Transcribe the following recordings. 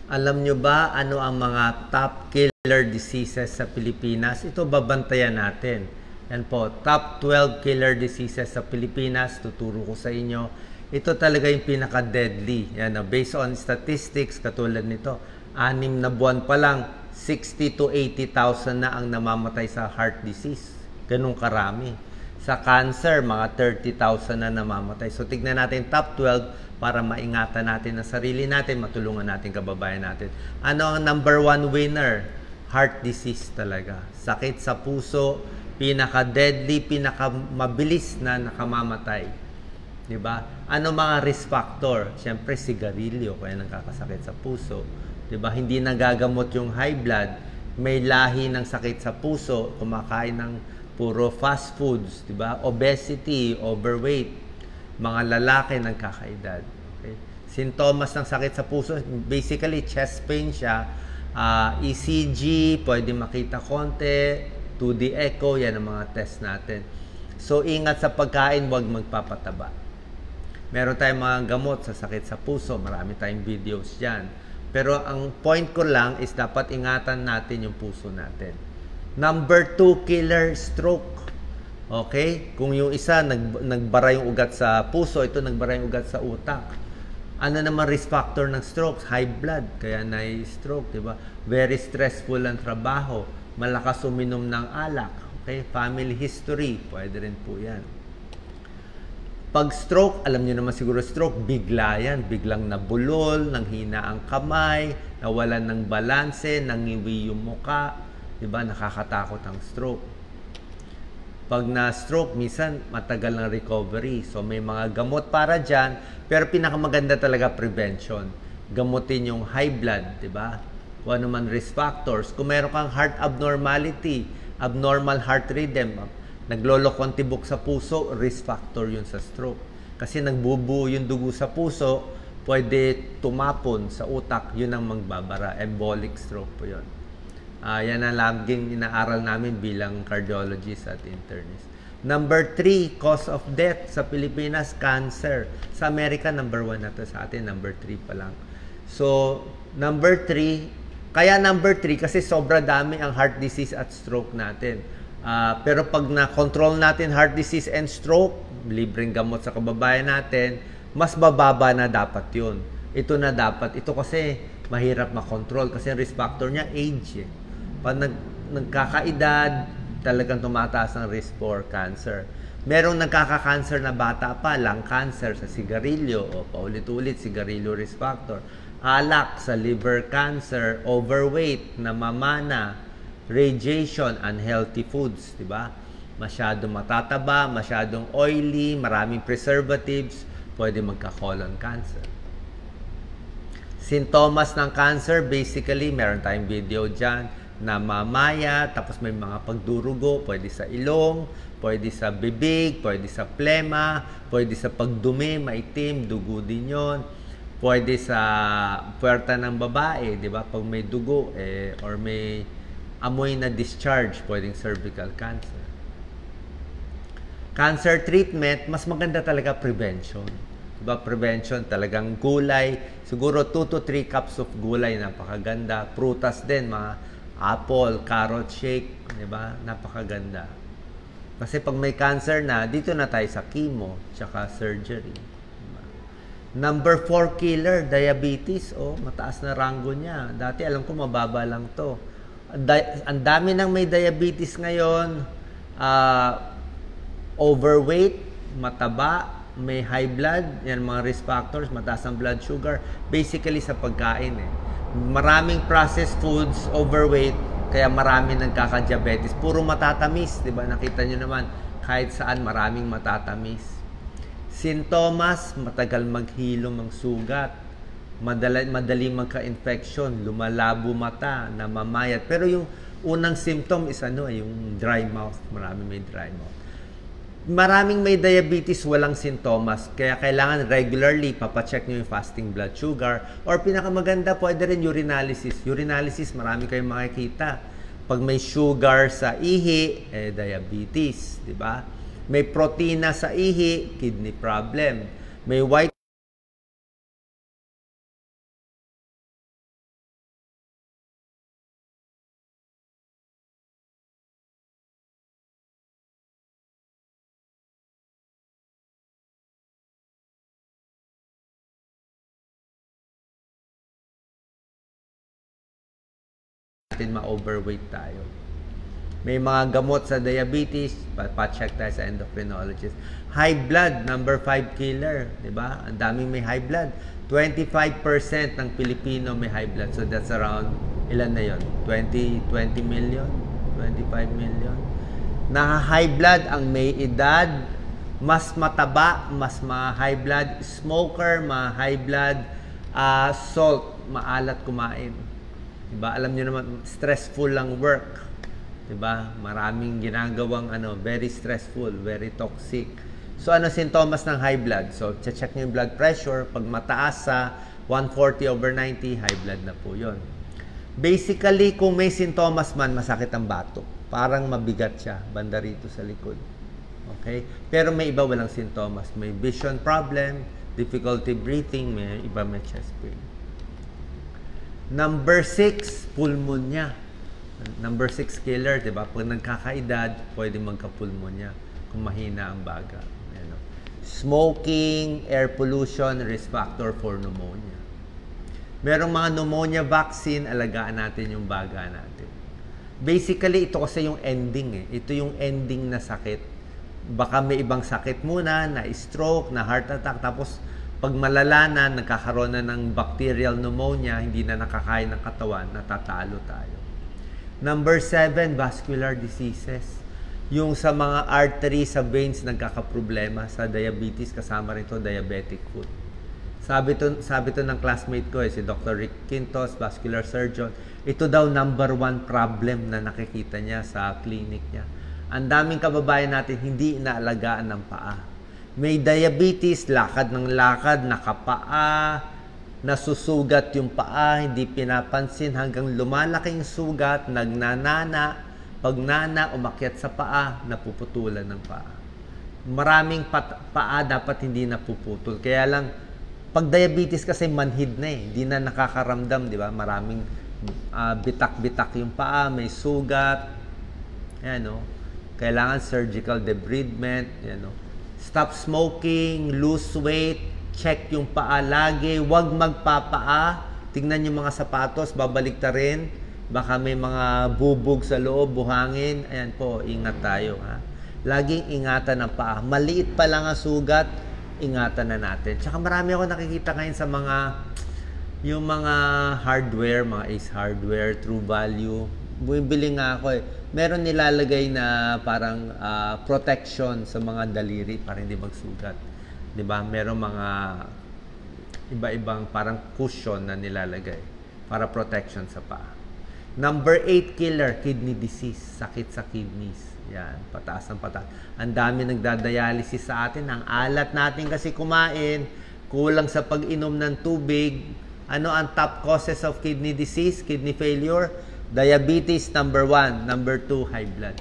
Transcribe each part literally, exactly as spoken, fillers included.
Alam nyo ba ano ang mga top killer diseases sa Pilipinas? Ito babantayan natin. Yan po, top twelve killer diseases sa Pilipinas. Tuturo ko sa inyo. Ito talaga yung pinaka-deadly. Yan, based on statistics, katulad nito, anim na buwan pa lang, sixty to eighty thousand na ang namamatay sa heart disease. Ganun karami. Sa cancer, mga thirty thousand na namamatay. So, tignan natin top twelve para maingatan natin ang sarili natin, matulungan natin kababayan natin. Ano ang number one winner? Heart disease talaga. Sakit sa puso, pinaka-deadly, pinaka-mabilis na nakamamatay. Diba? Ano mga risk factor? Siyempre, sigarilyo, kaya nagkakasakit sa puso. Diba? Hindi nagagamot yung high blood, may lahi ng sakit sa puso, kumakain ng puro fast foods, diba? Obesity, overweight, mga lalaki nagkakaedad. Okay? Sintomas ng sakit sa puso, basically chest pain siya, uh, E C G, pwede makita konti, two D echo, yan ang mga test natin. So, ingat sa pagkain, huwag magpapataba. Meron tayong mga gamot sa sakit sa puso, marami tayong videos dyan. Pero ang point ko lang is dapat ingatan natin yung puso natin. Number two killer, stroke. Okay? Kung yung isa nag, nagbara yung ugat sa puso, ito nagbara yung ugat sa utak. Ano naman risk factor ng stroke? High blood, kaya na-stroke, di ba? Very stressful ang trabaho, malakas uminom ng alak. Okay? Family history, pwede rin po yan. Pag stroke, alam niyo naman siguro stroke, bigla yan. Biglang nabulol, nanghina ang kamay, nawalan ng balanse, nangiwi yung muka. Diba? Nakakatakot ang stroke. Pag na-stroke, minsan matagal ng recovery. So may mga gamot para dyan, pero pinakamaganda talaga prevention. Gamutin yung high blood, diba? Kung ano man risk factors. Kung meron kang heart abnormality, abnormal heart rhythm, naglolokong tibok sa puso, risk factor yun sa stroke. Kasi nagbubuo yung dugo sa puso, pwede tumapon sa utak, yun ang magbabara. Embolic stroke po yun. Uh, yan ang laging inaaral namin bilang cardiologist at internist. Number three, cause of death sa Pilipinas, cancer. Sa Amerika, number one na to. Sa atin, number three pa lang. So, number three, kaya number three kasi sobra dami ang heart disease at stroke natin. Uh, pero pag na-control natin heart disease and stroke, libreng gamot sa kababayan natin, mas bababa na dapat yun. Ito na dapat. Ito kasi mahirap makontrol kasi risk factor niya age. Eh. Pag nag, nagkakaedad, talagang tumataas ang risk for cancer. Merong nagkaka-cancer na bata pa, lung cancer sa sigarilyo o paulit-ulit sigarilyo risk factor. Alak sa liver cancer, overweight, namamana, radiation, unhealthy foods, di ba? Masyadong matataba, masyadong oily, maraming preservatives, pwede magka-colon cancer. Sintomas ng cancer, basically, meron tayong video dyan, namamaya, tapos may mga pagdurugo, pwede sa ilong, pwede sa bibig, pwede sa plema, pwede sa pagdumi, maitim, dugo din yun. Pwede sa puwerta ng babae, di ba? Pag may dugo, eh, or may amoy na discharge, pwedeng cervical cancer. Cancer treatment, mas maganda talaga prevention. Diba? Prevention, talagang gulay. Siguro two to three cups of gulay, napakaganda. Prutas din, mga apple, carrot shake, diba? Napakaganda. Kasi pag may cancer na, dito na tayo sa chemo, tsaka surgery. Diba? Number four killer, diabetes. Oh, mataas na rango niya. Dati alam ko mababa lang to. Ang dami nang may diabetes ngayon, uh, overweight, mataba, may high blood, yan mga risk factors, mataas ang blood sugar, basically sa pagkain eh. Maraming processed foods, overweight, kaya marami nagkaka-diabetes. Puro matatamis, di ba? Nakita nyo naman, kahit saan maraming matatamis. Sintomas, matagal maghilom ang sugat, madali, madali magka-infection, lumalabo mata, namamayat. Pero yung unang symptom is ano, yung dry mouth. Marami may dry mouth. Maraming may diabetes, walang sintomas. Kaya kailangan regularly papacheck nyo yung fasting blood sugar. Or pinakamaganda, pwede rin urinalysis. Urinalysis, marami kayong makikita. Pag may sugar sa ihi, eh, diabetes. Diba? May protina sa ihi, kidney problem. May white natin ma-overweight tayo. May mga gamot sa diabetes, pa-check tayo sa endocrinologist. High blood, number five killer, di ba? Ang daming may high blood. twenty-five percent ng Pilipino may high blood. So that's around, ilan na yon? twenty, twenty million? twenty-five million? Na-high blood ang may edad, mas mataba, mas ma-high blood, smoker, ma-high blood, uh, salt, maalat kumain. Diba? Alam niyo naman, stressful lang work. Diba? Maraming ginagawang ano, very stressful, very toxic. So, ano sintomas ng high blood? So, check niyo yung blood pressure. Pag mataas sa one forty over ninety, high blood na po yun. Basically, kung may sintomas man, masakit ang batok. Parang mabigat siya, banda rito sa likod. Okay? Pero may iba walang sintomas. May vision problem, difficulty breathing, may iba may chest pain. Number six, pulmonya. Number six killer, di ba? Pag nagkakaedad, pwede magka-pulmonya kung mahina ang baga. Ano? Smoking, air pollution, risk factor for pneumonia. Merong mga pneumonia vaccine, alagaan natin yung baga natin. Basically, ito kasi yung ending eh. Ito yung ending na sakit. Baka may ibang sakit muna, na stroke, na heart attack, tapos pag malala na, nagkakaroon na ng bacterial pneumonia, hindi na nakakain ng katawan, natatalo tayo. Number seven, vascular diseases. Yung sa mga artery, sa veins, nagkakaproblema. Sa diabetes, kasama rin ito, diabetic foot. Sabi to, sabi to ng classmate ko, eh, si Doctor Rick Quintos, vascular surgeon, ito daw number one problem na nakikita niya sa clinic niya. Ang daming kababayan natin, hindi inaalagaan ng paa. May diabetes, lakad ng lakad, nakapaa, nasusugat yung paa, hindi pinapansin hanggang lumalaking sugat, nagnanana, pag nana, umakyat sa paa, napuputulan ng paa. Maraming paa dapat hindi napuputol. Kaya lang, pag diabetes kasi manhid na eh, hindi na nakakaramdam, di ba? Maraming uh, bitak-bitak yung paa, may sugat, yan o. Kailangan surgical debridement, yan o. Stop smoking, lose weight, check yung paa lagi, huwag magpapaa. Tingnan yung mga sapatos, babalik ta rin. Baka may mga bubog sa loob, buhangin. Ayan po, ingat tayo. Ha? Laging ingatan ang paa. Maliit pa lang ang sugat, ingatan na natin. Tsaka marami ako nakikita ngayon sa mga, yung mga hardware, mga Ace Hardware, True Value. Bumibili nga ako eh. Meron nilalagay na parang uh, protection sa mga daliri para hindi magsugat. Diba? Meron mga iba-ibang parang cushion na nilalagay para protection sa paa. Number eight killer, kidney disease. Sakit sa kidneys. Yan, pataas ng pataas. Ang dami nagdadialysis sa atin. Ang alat natin kasi kumain, kulang sa pag-inom ng tubig. Ano ang top causes of kidney disease, kidney failure? Diabetes, number one. Number two, high blood.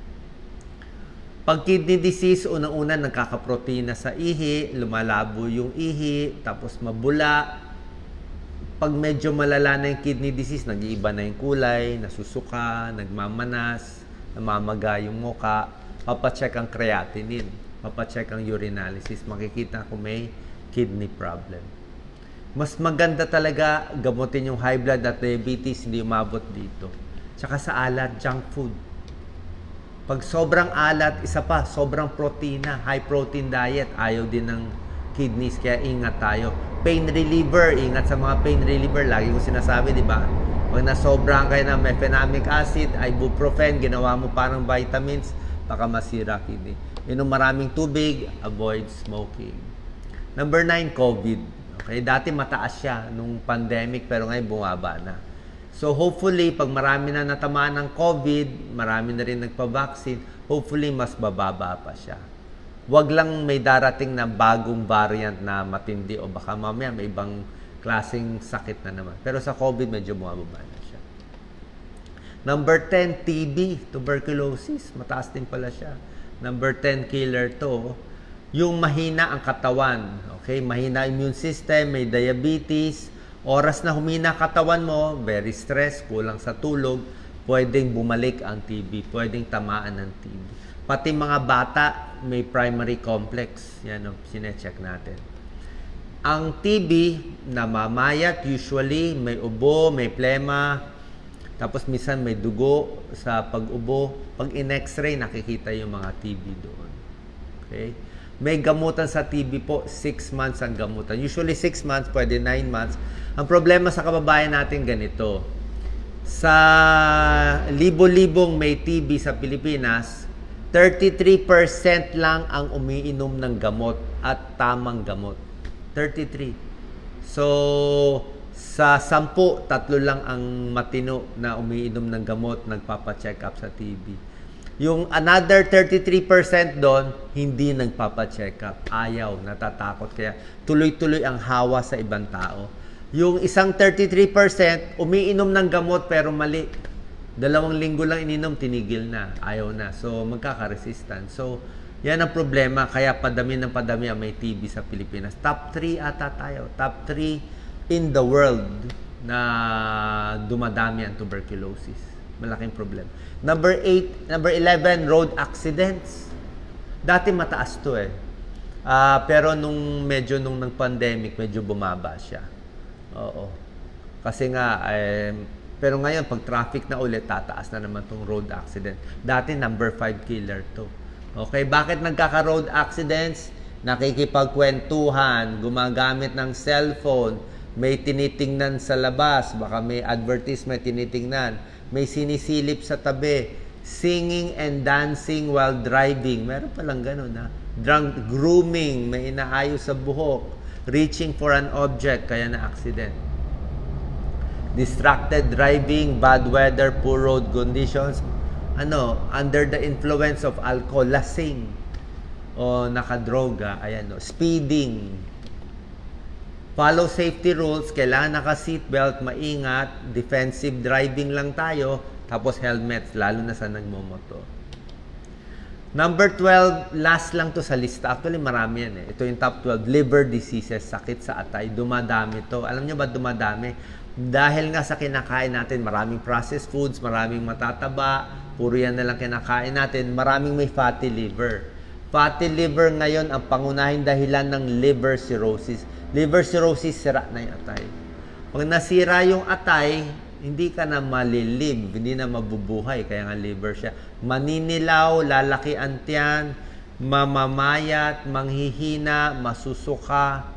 Pag kidney disease, unang-una nagkakaprotina sa ihi, lumalabo yung ihi, tapos mabula. Pag medyo malala na yung kidney disease, nag-iiba na yung kulay, nasusuka, nagmamanas, namamaga yung muka, papacheck ang creatinine, papacheck ang urinalysis, makikita kung may kidney problem. Mas maganda talaga gamutin yung high blood at diabetes, hindi umabot dito. Tsaka sa alat, junk food. Pag sobrang alat, isa pa, sobrang protina, high protein diet, ayaw din ng kidneys, kaya ingat tayo. Pain reliever, ingat sa mga pain reliever, lagi ko sinasabi, di ba? Pag nasobrang kayo ng mefenamic acid, ibuprofen, ginawa mo parang vitamins, baka masira kidney. Inom maraming tubig, avoid smoking. Number nine, COVID. Okay, dati mataas siya nung pandemic, pero ngayon bumaba na. So hopefully, pag marami na natamaan ng COVID, marami na rin nagpa-vaccine, hopefully mas bababa pa siya. Huwag lang may darating na bagong variant na matindi o baka mamaya may ibang klaseng sakit na naman. Pero sa COVID, medyo bumababa na siya. Number ten, T B, tuberculosis. Mataas din pala siya. Number ten killer to, yung mahina ang katawan. Okay, mahina immune system, may diabetes. Oras na humina katawan mo, very stress, kulang sa tulog, pwedeng bumalik ang T B, pwedeng tamaan ng T B. Pati mga bata, may primary complex. Yan ang sinecheck natin. Ang T B, namamayat, usually, may ubo, may plema, Tapos minsan may dugo sa pag-ubo. Pag in-x-ray, nakikita yung mga T B doon. Okay? May gamutan sa T B po, six months ang gamutan. Usually six months, pwede nine months. Ang problema sa kababayan natin ganito. Sa libo-libong may T B sa Pilipinas, thirty-three percent lang ang umiinom ng gamot at tamang gamot. thirty-three. So, sa sampu, tatlo lang ang matino na umiinom ng gamot, nagpapa-check up sa T B. Yung another thirty-three percent doon, hindi nagpapa-check up. Ayaw, natatakot. Kaya tuloy-tuloy ang hawa sa ibang tao. Yung isang thirty-three percent, umiinom ng gamot pero mali. Dalawang linggo lang ininom, tinigil na. Ayaw na. So, magkaka-resistant. So, yan ang problema. Kaya padami ng padami ang may T B sa Pilipinas. Top three ata tayo. Top three in the world na dumadami ang tuberculosis. Malaking problema. Number eight, number eleven, road accidents. Dati mataas to eh. Uh, pero nung medyo nung ng pandemic, medyo bumaba siya. Oo. Kasi nga, eh, pero ngayon, pag traffic na ulit, tataas na naman tong road accident. Dati, number five killer to. Okay, bakit nagkaka-road accidents? Nakikipagkwentuhan, gumagamit ng cellphone, may tinitingnan sa labas, baka may advertisement tinitingnan, may sinisilip sa tabi, singing and dancing while driving. Meron palang ganun, ha? Drunk grooming, may inaayos sa buhok, reaching for an object, kaya na accident. Distracted driving, bad weather, poor road conditions, ano, under the influence of alcohol, lasing, o nakadroga, ayan, no, speeding. Follow safety rules, kailangan naka-seatbelt, maingat, defensive driving lang tayo, tapos helmets, lalo na sa nagmomoto. Number twelve, last lang to sa lista. Actually, marami yan eh. Ito yung top twelve, liver diseases, sakit sa atay, dumadami to. Alam nyo ba dumadami? Dahil nga sa kinakain natin, maraming processed foods, maraming matataba, puro yan na lang kinakain natin, maraming may fatty liver. Fatty liver ngayon ang pangunahing dahilan ng liver cirrhosis. Liver cirrhosis, sira na yung atay. Pag nasira yung atay, hindi ka na malilive, hindi na mabubuhay, kaya nga liver siya. Maninilaw, lalaki ang tiyan, mamamayat, manghihina, masusuka,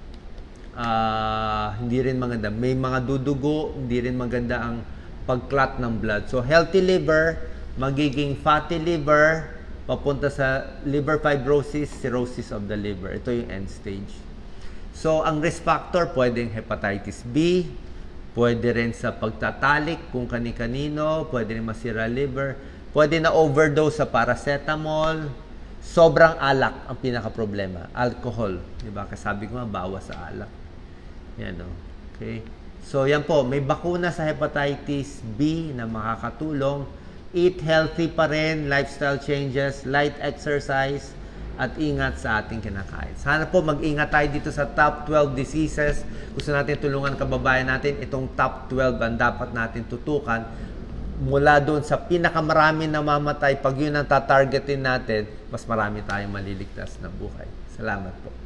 uh, hindi rin maganda. May mga dudugo, hindi rin maganda ang pag-clot ng blood. So, healthy liver, magiging fatty liver, papunta sa liver fibrosis, cirrhosis of the liver. Ito yung end stage. So, ang risk factor, pwedeng hepatitis B, pwede rin sa pagtatalik kung kani-kanino, pwede rin masira liver, pwede na overdose sa paracetamol, sobrang alak ang pinaka-problema, alcohol. Diba? Kasi sabi ko nga, bawas sa alak. Yan, no? Okay? So, yan po, may bakuna sa hepatitis B na makakatulong. Eat healthy pa rin, lifestyle changes, light exercise, at ingat sa ating kinakain. Sana po mag-ingat tayo dito sa top twelve diseases. Gusto natin tulungan kababayan natin, itong top twelve ang dapat natin tutukan. Mula doon sa pinakamarami na mamatay, pag yun ang tatargetin natin, mas marami tayong maliligtas na buhay. Salamat po.